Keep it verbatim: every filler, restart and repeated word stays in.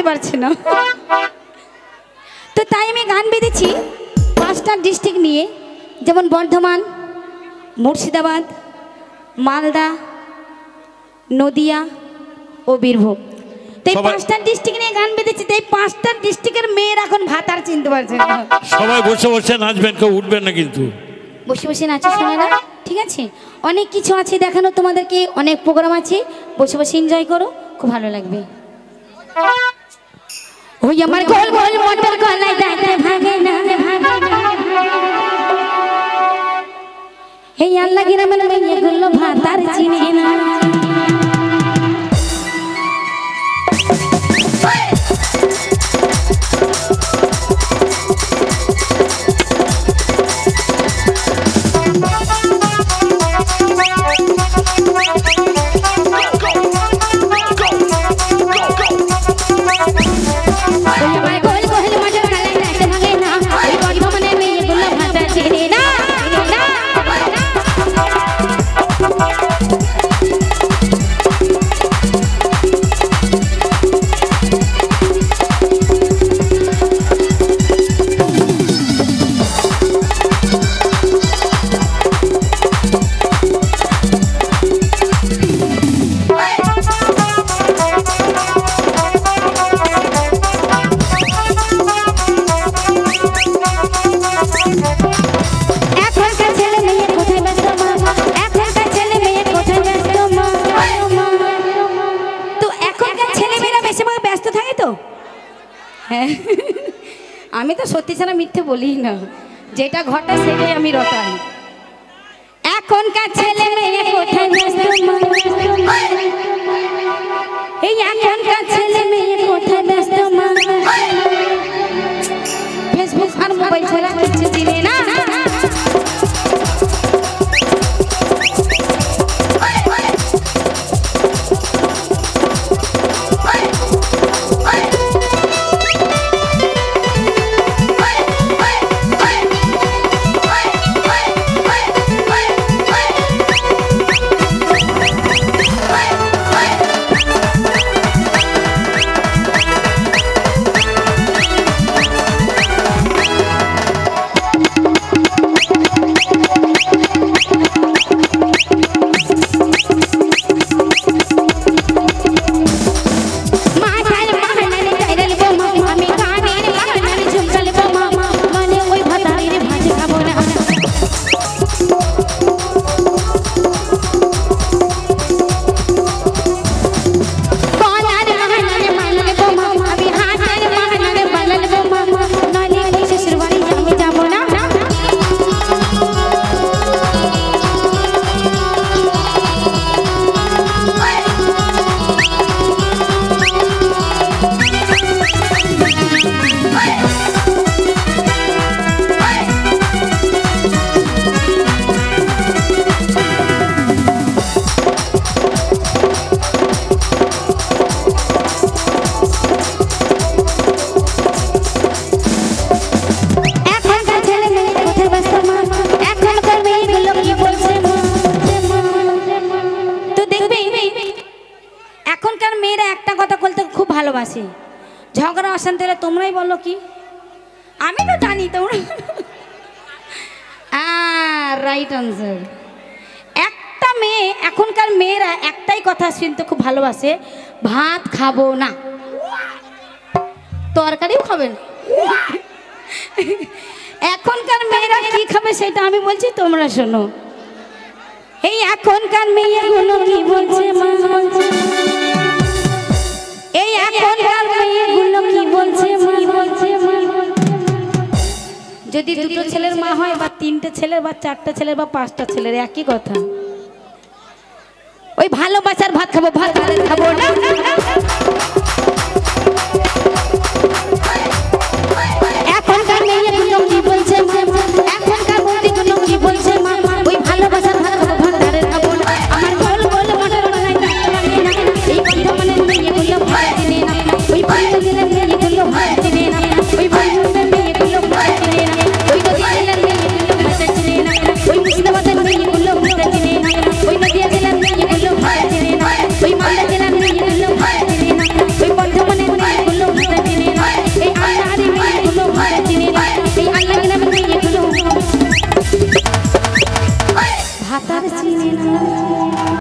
পারছে না। তো তাই আমি গান বেঁধেছি পাঁচটা ডিস্ট্রিক্ট নিয়ে, যেমন বর্ধমান, মুর্শিদাবাদ, মালদা, নদিয়া ও বীরভূম। তাই পাঁচটা ডিস্ট্রিক্ট নিয়ে গান বেঁধেছি। তাই পাঁচটা ডিস্ট্রিক্টের মেয়ের এখন ভাত আর চিনতে পারছে না। সবাই বসে বসে নাচবেন, কেউ উঠবেন না কিন্তু। বসে বসে নাচো শোনেরা, ঠিক আছে? অনেক কিছু আছে দেখানো তোমাদেরকে, অনেক প্রোগ্রাম আছে, বসে বসে এনজয় করো, খুব ভালো লাগবে। ওই আমার গোল গোল মোটর গলায় দাঁতে ভাগে না, এই আল্লাহ গ্রামের মেয়েগুলো ভাত আর চিনে না। আমি তো সত্যি ছাড়া মিথ্যে বলি না, যেটা ঘটে সেটাই আমি রটাই। এখনকার ছেলে মেয়ে কোথায় ব্যস্ত, এই এখনকার ছেলে মেয়ে কোথায় ব্যস্ত, ফেসবুক আর মোবাইল ছাড়া কিছু চিনে না। ভালোবাসি, ঝগড়া অশান্তি হলে তোমরাই বলো কি, আমি তো জানি তোমরা। Right answer. একটা মেয়ে, এখনকার মেয়েরা একটাই কথা শুনতে খুব ভালোবাসে, ভাত খাবো না, তরকারিও খাবে না। এখনকার মেয়েরা কি খাবে সেটা আমি বলছি, তোমরা শোনো। এই এখনকার মেয়েগুলো কি বলছে, এই এখনকার মেয়েগুলো কি বলছে, যদি দুটো ছেলের মা হয় বা তিনটে ছেলের বা চারটে ছেলের বা পাঁচটা ছেলের একই কথা, ওই ভালোবাসার ভাত খাবো, ভাত খাবো না। এখনকার মেয়েগুলো কি বলছে, এখনকার বৌদিগুলো কি বলছে, ওই ভালোবাসার ভাত খাবো, ভাত ধারে খাবো না। আমার গোল গোল মটর গলায় দাঁতে ভাগে না, এই বর্ধমানের মেয়েগুলো ভাত চিনে না, ওই বর্ধমানের মেয়েগুলো ভাত চিনে না, ওই বর্ধমানের মেয়েগুলো ভাত চিনে না, ওই নদীয়ার মেয়েগুলো ভাত চিনে না, ওই মুর্শিদাবাদের মেয়েগুলো ভাত চিনে না, ওই নদিয়া জেলার মেয়েগুলো ভাত চিনে না, ওই মালদা জেলার মেয়েগুলো ভাত চিনে না, ওই বর্ধমানের মেয়েগুলো ভাত চিনে না